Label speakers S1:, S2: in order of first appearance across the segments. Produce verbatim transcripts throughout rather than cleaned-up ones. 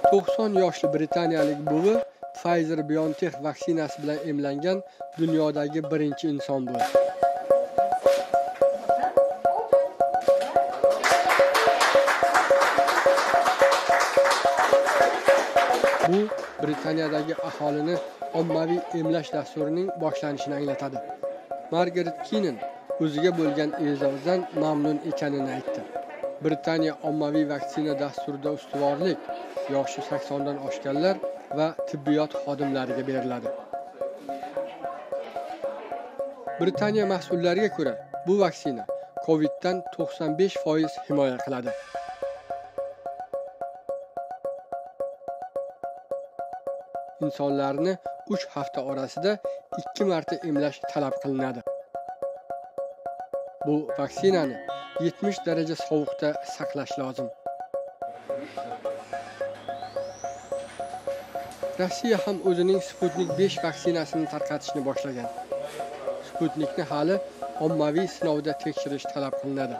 S1: to'qson yoshli britaniyalik buvi Pfizer-BioNTech vaksinasi bilan emlangan dunyodagi birinchi inson bo'ldi. Bu Britaniyadagi aholini ommaviy emlash dasturining boshlanishini anglatadi. Margaret Keenan o'ziga bo'lgan e'zozdan mamnun ekanini aytdi. Britaniya ommaviy vaksina dasturida ustuvorlik yoshi saksondan oshganlar va tibbiyot xodimlariga beriladi. Britaniya mas'ullariga ko'ra, bu vaksina Coviddan to'qson besh foiz himoya qiladi. Insonlarni uch hafta orasida ikki marta emlash talab qilinadi. Bu vaksinani yetmish daraja sovuqda saqlash lozim. Rossiya ham o'zining Sputnik besh vaksinasini tarqatishni boshlagan. Sputnikni hali ommaviy sinovda tekshirish talab qilinadi.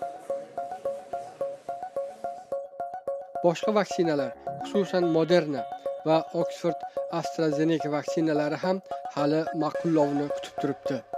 S1: Boshqa vaksinalar, xususan Moderna va Oxford AstraZeneca vaksinalari ham hali ma'qullovni kutib turibdi.